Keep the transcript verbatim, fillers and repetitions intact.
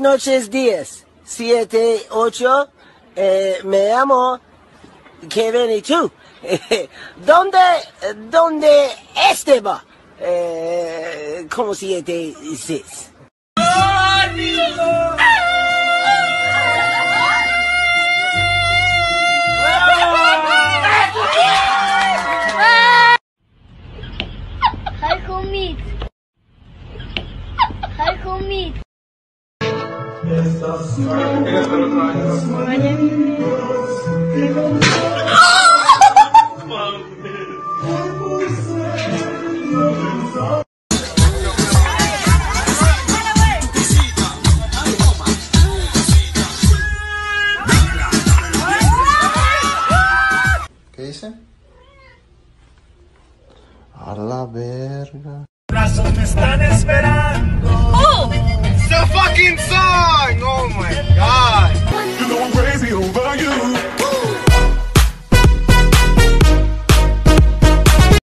noches, días. Siete, ocho. Eh, me llamo Kevin y tú. ¿Dónde, dónde este va? Eh, como siete, seis. Hi, homie. Hi, homie. ¿Qué dice? A la verga. Brazos me están esperando. It's a fucking song! Oh my